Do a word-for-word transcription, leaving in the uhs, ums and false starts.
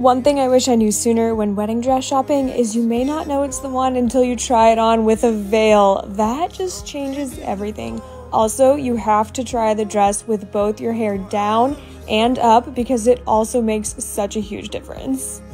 One thing I wish I knew sooner when wedding dress shopping is you may not know it's the one until you try it on with a veil. That just changes everything. Also, you have to try the dress with both your hair down and up because it also makes such a huge difference.